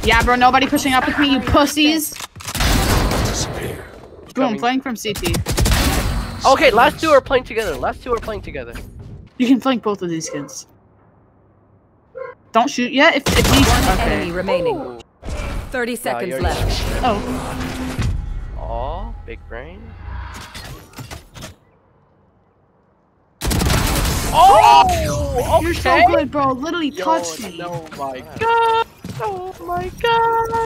Yeah, bro, nobody pushing up with me, you pussies. Disappear. Boom, playing from CT. Okay, last two are playing together. You can flank both of these kids. Don't shoot yet. If he's One okay. enemy remaining. 30 seconds you're- left. Oh, Oh, big brain. Oh, you're so good, bro. Literally touched me. Oh my god. Oh my god.